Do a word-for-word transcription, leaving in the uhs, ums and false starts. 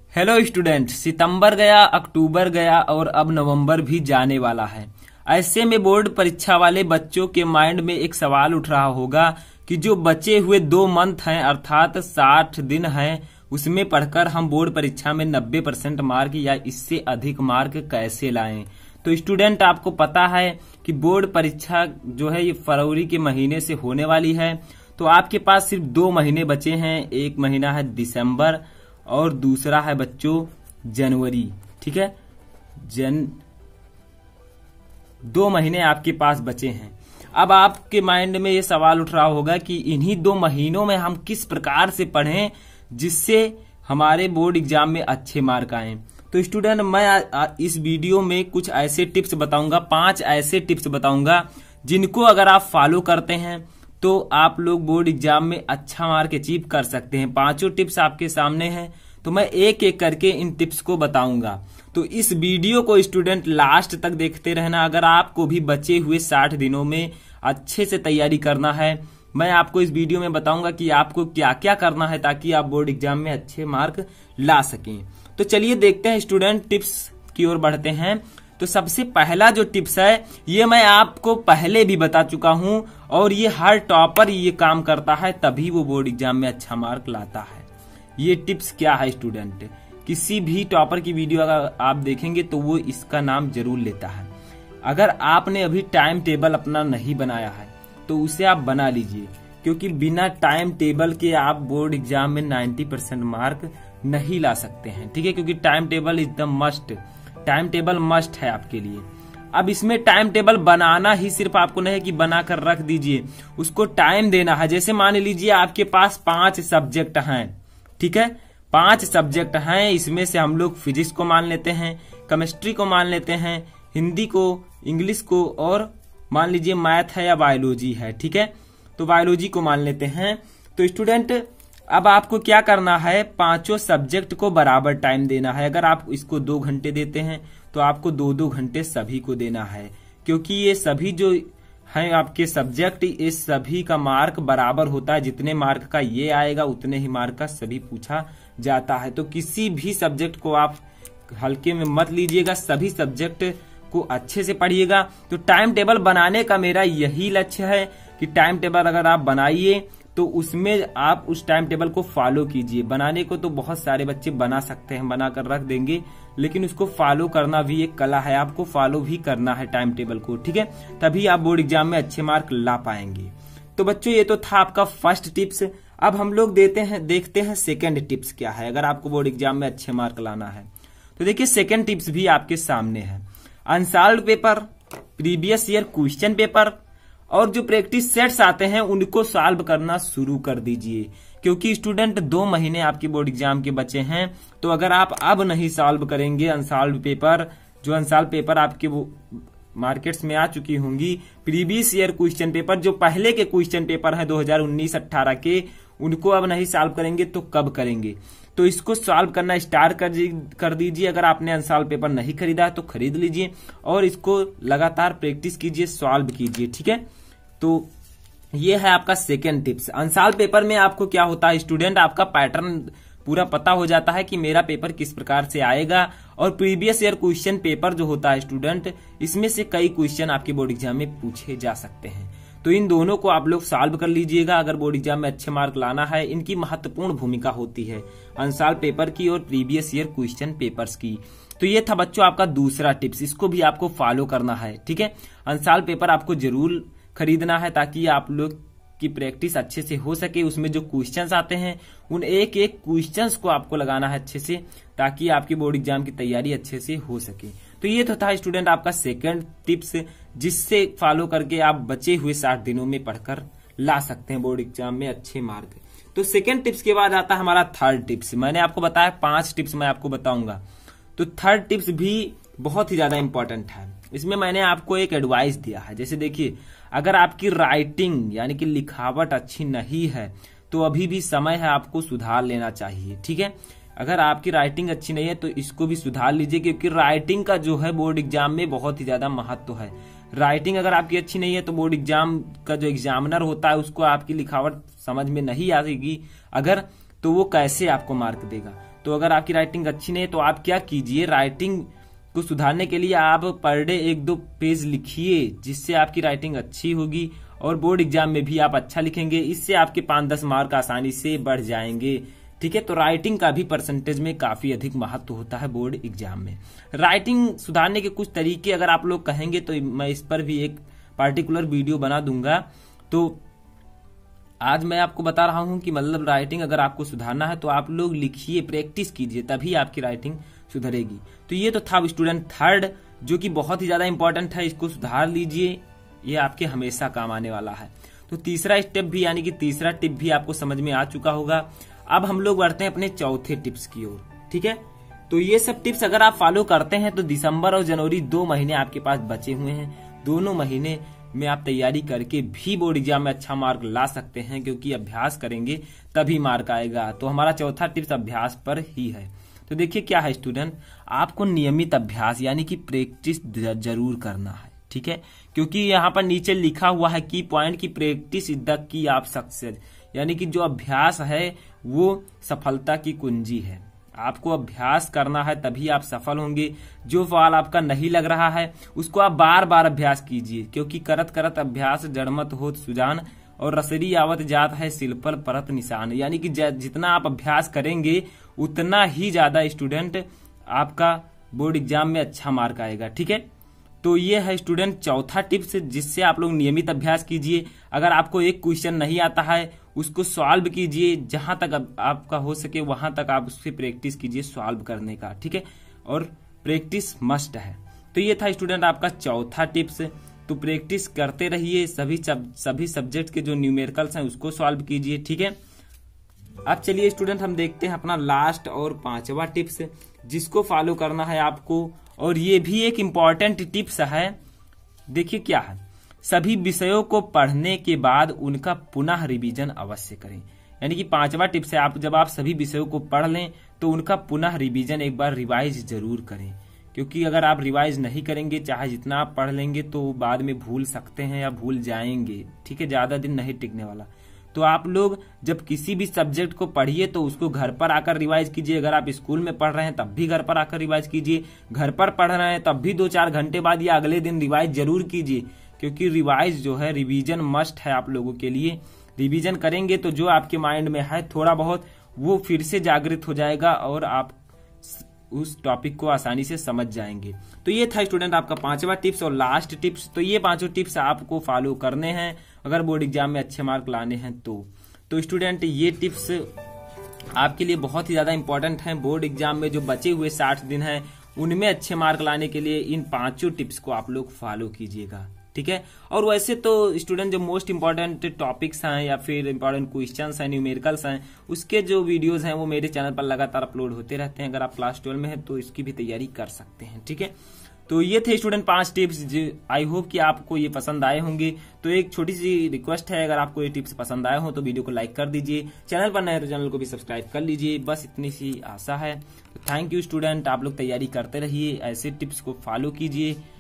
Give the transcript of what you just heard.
Hello student, सितंबर गया, अक्टूबर गया और अब नवंबर भी जाने वाला है। ऐसे में बोर्ड परीक्षा वाले बच्चों के माइंड में एक सवाल उठ रहा होगा कि जो बचे हुए दो मंथ हैं अर्थात साठ दिन हैं, उसमें पढ़कर हम बोर्ड परीक्षा में नब्बे परसेंट मार्क या इससे अधिक मार्क कैसे लाएं। तो स्टूडेंट, आपको पता है कि बोर्ड परीक्षा जो है ये फरवरी के महीने से होने वाली है। तो आपके पास सिर्फ दो महीने बचे हैं, एक महीना है दिसंबर और दूसरा है बच्चों जनवरी। ठीक है, जन दो महीने आपके पास बचे हैं। अब आपके माइंड में ये सवाल उठ रहा होगा कि इन्हीं दो महीनों में हम किस प्रकार से पढ़ें जिससे हमारे बोर्ड एग्जाम में अच्छे मार्क आए। तो स्टूडेंट, मैं आ, आ, इस वीडियो में कुछ ऐसे टिप्स बताऊंगा, पांच ऐसे टिप्स बताऊंगा जिनको अगर आप फॉलो करते हैं तो आप लोग बोर्ड एग्जाम में अच्छा मार्क अचीव कर सकते हैं। पांचों टिप्स आपके सामने हैं, तो मैं एक एक करके इन टिप्स को बताऊंगा। तो इस वीडियो को स्टूडेंट लास्ट तक देखते रहना। अगर आपको भी बचे हुए साठ दिनों में अच्छे से तैयारी करना है, मैं आपको इस वीडियो में बताऊंगा कि आपको क्या क्या करना है ताकि आप बोर्ड एग्जाम में अच्छे मार्क ला सकें। तो चलिए देखते हैं स्टूडेंट, टिप्स की ओर बढ़ते हैं। तो सबसे पहला जो टिप्स है ये मैं आपको पहले भी बता चुका हूं और ये हर टॉपर ये काम करता है, तभी वो बोर्ड एग्जाम में अच्छा मार्क लाता है। ये टिप्स क्या है स्टूडेंट, किसी भी टॉपर की वीडियो अगर आप देखेंगे तो वो इसका नाम जरूर लेता है। अगर आपने अभी टाइम टेबल अपना नहीं बनाया है तो उसे आप बना लीजिए, क्योंकि बिना टाइम टेबल के आप बोर्ड एग्जाम में नब्बे परसेंट मार्क नहीं ला सकते हैं। ठीक है, क्योंकि time table is the must, time table must है आपके लिए। अब इसमें टाइम टेबल बनाना ही सिर्फ आपको नहीं है कि बनाकर रख दीजिए, उसको टाइम देना है। जैसे मान लीजिए आपके पास पांच सब्जेक्ट हैं, ठीक है, पांच सब्जेक्ट हैं, इसमें से हम लोग फिजिक्स को मान लेते हैं, केमिस्ट्री को मान लेते हैं, हिंदी को, इंग्लिश को और मान लीजिए मैथ है या बायोलॉजी है। ठीक है, तो बायोलॉजी को मान लेते हैं। तो स्टूडेंट, अब आपको क्या करना है, पांचों सब्जेक्ट को बराबर टाइम देना है। अगर आप इसको दो घंटे देते हैं तो आपको दो दो घंटे सभी को देना है, क्योंकि ये सभी जो हैं आपके सब्जेक्ट, इस सभी का मार्क बराबर होता है। जितने मार्क का ये आएगा उतने ही मार्क का सभी पूछा जाता है। तो किसी भी सब्जेक्ट को आप हल्के में मत लीजिएगा, सभी सब्जेक्ट को अच्छे से पढ़िएगा। तो टाइम टेबल बनाने का मेरा यही लक्ष्य है कि टाइम टेबल अगर आप बनाइए तो उसमें आप उस टाइम टेबल को फॉलो कीजिए। बनाने को तो बहुत सारे बच्चे बना सकते हैं, बनाकर रख देंगे, लेकिन उसको फॉलो करना भी एक कला है, आपको फॉलो भी करना है टाइम टेबल को। ठीक है, तभी आप बोर्ड एग्जाम में अच्छे मार्क ला पाएंगे। तो बच्चों, ये तो था आपका फर्स्ट टिप्स। अब हम लोग देते हैं देखते हैं सेकेंड टिप्स क्या है अगर आपको बोर्ड एग्जाम में अच्छे मार्क लाना है। तो देखिए, सेकेंड टिप्स भी आपके सामने है। Unsolved paper, previous year question paper और जो प्रैक्टिस सेट्स आते हैं उनको सॉल्व करना शुरू कर दीजिए, क्योंकि स्टूडेंट दो महीने आपके बोर्ड एग्जाम के बचे हैं। तो अगर आप अब नहीं सॉल्व करेंगे अनसॉल्व्ड पेपर, जो अनसॉल्व पेपर आपके वो मार्केट्स में आ चुकी होंगी, प्रीवियस ईयर क्वेश्चन पेपर, जो पहले के क्वेश्चन पेपर हैं दो हज़ार उन्नीस अठारह के, उनको अब नहीं सॉल्व करेंगे तो कब करेंगे। तो इसको सॉल्व करना स्टार्ट कर, कर दीजिए। अगर आपने अनसॉल्व पेपर नहीं खरीदा है तो खरीद लीजिए और इसको लगातार प्रैक्टिस कीजिए, सॉल्व कीजिए। ठीक है, तो ये है आपका सेकेंड टिप्स। अनसॉल्व पेपर में आपको क्या होता है स्टूडेंट, आपका पैटर्न पूरा पता हो जाता है कि मेरा पेपर किस प्रकार से आएगा। और प्रीवियस ईयर क्वेश्चन पेपर जो होता है स्टूडेंट, इसमें से कई क्वेश्चन आपके बोर्ड एग्जाम में पूछे जा सकते हैं। तो इन दोनों को आप लोग सॉल्व कर लीजिएगा अगर बोर्ड एग्जाम में अच्छे मार्क लाना है। इनकी महत्वपूर्ण भूमिका होती है, अनसॉल्व पेपर की और प्रीवियस ईयर क्वेश्चन पेपर्स की। तो ये था बच्चों आपका दूसरा टिप्स, इसको भी आपको फॉलो करना है। ठीक है, अनसॉल्व पेपर आपको जरूर खरीदना है ताकि आप लोग की प्रैक्टिस अच्छे से हो सके। उसमें जो क्वेश्चंस आते हैं उन एक एक क्वेश्चंस को आपको लगाना है अच्छे से, ताकि आपकी बोर्ड एग्जाम की तैयारी अच्छे से हो सके। तो ये तो था स्टूडेंट आपका सेकंड टिप्स, जिससे फॉलो करके आप बचे हुए साठ दिनों में पढ़कर ला सकते हैं बोर्ड एग्जाम में अच्छे मार्क। तो सेकंड टिप्स के बाद आता है हमारा थर्ड टिप्स। मैंने आपको बताया पांच टिप्स मैं आपको बताऊंगा, तो थर्ड टिप्स भी बहुत ही ज्यादा इंपॉर्टेंट है। इसमें मैंने आपको एक एडवाइस दिया है। जैसे देखिए, अगर आपकी राइटिंग यानी कि लिखावट अच्छी नहीं है तो अभी भी समय है, आपको सुधार लेना चाहिए। ठीक है, अगर आपकी राइटिंग अच्छी नहीं है तो इसको भी सुधार लीजिए, क्योंकि राइटिंग का जो है बोर्ड एग्जाम में बहुत ही ज्यादा महत्व है। राइटिंग अगर आपकी अच्छी नहीं है तो बोर्ड एग्जाम का जो एग्जामिनर होता है उसको आपकी लिखावट समझ में नहीं आएगी अगर, तो वो कैसे आपको मार्क देगा। तो तो अगर आपकी राइटिंग अच्छी नहीं है तो आप क्या कीजिए, राइटिंग को सुधारने के लिए आप पर डे एक दो पेज लिखिए, जिससे आपकी राइटिंग अच्छी होगी और बोर्ड एग्जाम में भी आप अच्छा लिखेंगे। इससे आपके पांच दस मार्क आसानी से बढ़ जाएंगे। ठीक है, तो राइटिंग का भी परसेंटेज में काफी अधिक महत्व होता है बोर्ड एग्जाम में। राइटिंग सुधारने के कुछ तरीके अगर आप लोग कहेंगे तो मैं इस पर भी एक पार्टिकुलर वीडियो बना दूंगा। तो आज मैं आपको बता रहा हूं कि मतलब राइटिंग अगर आपको सुधारना है तो आप लोग लिखिए, प्रैक्टिस कीजिए, तभी आपकी राइटिंग सुधरेगी। तो ये तो था स्टूडेंट थर्ड, जो कि बहुत ही ज्यादा इंपॉर्टेंट है, इसको सुधार लीजिए, ये आपके हमेशा काम आने वाला है। तो तीसरा स्टेप भी यानी कि तीसरा टिप भी आपको समझ में आ चुका होगा। अब हम लोग बढ़ते हैं अपने चौथे टिप्स की ओर। ठीक है, तो ये सब टिप्स अगर आप फॉलो करते हैं तो दिसंबर और जनवरी दो महीने आपके पास बचे हुए हैं। दोनों महीने में आप तैयारी करके भी बोर्ड एग्जाम में अच्छा मार्क ला सकते हैं, क्योंकि अभ्यास करेंगे तभी मार्क आएगा। तो हमारा चौथा टिप्स अभ्यास पर ही है। तो देखिए क्या है स्टूडेंट, आपको नियमित अभ्यास यानी कि प्रैक्टिस जरूर करना है। ठीक है, क्योंकि यहाँ पर नीचे लिखा हुआ है की पॉइंट की practice is the key of success, यानी कि जो अभ्यास है वो सफलता की कुंजी है। आपको अभ्यास करना है तभी आप सफल होंगे। जो सवाल आपका नहीं लग रहा है उसको आप बार बार अभ्यास कीजिए, क्योंकि करत करत अभ्यास जड़मत होत सुजान और रसरी आवत जात है सिलपल परत निशान, यानी कि जितना आप अभ्यास करेंगे उतना ही ज्यादा स्टूडेंट आपका बोर्ड एग्जाम में अच्छा मार्क आएगा। ठीक है, तो ये है स्टूडेंट चौथा टिप्स, जिससे आप लोग नियमित अभ्यास कीजिए। अगर आपको एक क्वेश्चन नहीं आता है उसको सॉल्व कीजिए, जहां तक आपका हो सके वहां तक आप उससे प्रैक्टिस कीजिए सॉल्व करने का। ठीक है, और प्रैक्टिस मस्ट है। तो ये था स्टूडेंट आपका चौथा टिप्स। तो प्रैक्टिस करते रहिए, सभी सभी सब्जेक्ट के जो न्यूमेरिकल्स हैं उसको सॉल्व कीजिए। ठीक है, अब चलिए स्टूडेंट हम देखते हैं अपना लास्ट और पांचवा टिप्स, जिसको फॉलो करना है आपको, और ये भी एक इम्पॉर्टेंट टिप्स है। देखिए क्या है, सभी विषयों को पढ़ने के बाद उनका पुनः रिवीजन अवश्य करें। यानी कि पांचवा टिप्स है, आप जब आप सभी विषयों को पढ़ लें तो उनका पुनः रिवीजन एक बार रिवाइज जरूर करें, क्योंकि अगर आप रिवाइज नहीं करेंगे चाहे जितना आप पढ़ लेंगे तो बाद में भूल सकते हैं या भूल जाएंगे। ठीक है, ज्यादा दिन नहीं टिकने वाला। तो आप लोग जब किसी भी सब्जेक्ट को पढ़िए तो उसको घर पर आकर रिवाइज कीजिए। अगर आप स्कूल में पढ़ रहे हैं तब भी घर पर आकर रिवाइज कीजिए, घर पर पढ़ रहे हैं तब भी दो चार घंटे बाद या अगले दिन रिवाइज जरूर कीजिए, क्योंकि रिवाइज जो है रिवीजन मस्ट है आप लोगों के लिए। रिवीजन करेंगे तो जो आपके माइंड में है थोड़ा बहुत वो फिर से जागृत हो जाएगा और आप उस टॉपिक को आसानी से समझ जाएंगे। तो ये था स्टूडेंट आपका पांचवा टिप्स और लास्ट टिप्स। तो ये पांचों टिप्स आपको फॉलो करने हैं अगर बोर्ड एग्जाम में अच्छे मार्क लाने हैं तो। तो स्टूडेंट ये टिप्स आपके लिए बहुत ही ज्यादा इंपॉर्टेंट हैं। बोर्ड एग्जाम में जो बचे हुए साठ दिन हैं उनमें अच्छे मार्क लाने के लिए इन पांचों टिप्स को आप लोग फॉलो कीजिएगा। ठीक है, और वैसे तो स्टूडेंट जो मोस्ट इंपॉर्टेंट टॉपिक्स हैं या फिर इंपॉर्टेंट क्वेश्चंस हैं, न्यूमेरिकल्स हैं, उसके जो वीडियोस हैं वो मेरे चैनल पर लगातार अपलोड होते रहते हैं। अगर आप क्लास ट्वेल्व में हैं तो इसकी भी तैयारी कर सकते हैं। ठीक है, तो ये थे स्टूडेंट पांच टिप्स। आई होप कि आपको ये पसंद आए होंगे। तो एक छोटी सी रिक्वेस्ट है, अगर आपको ये टिप्स पसंद आए हो तो वीडियो को लाइक कर दीजिए, चैनल पर नए हैं तो चैनल को भी सब्सक्राइब कर लीजिए। बस इतनी सी आशा है। तो थैंक यू स्टूडेंट, आप लोग तैयारी करते रहिए, ऐसे टिप्स को फॉलो कीजिए।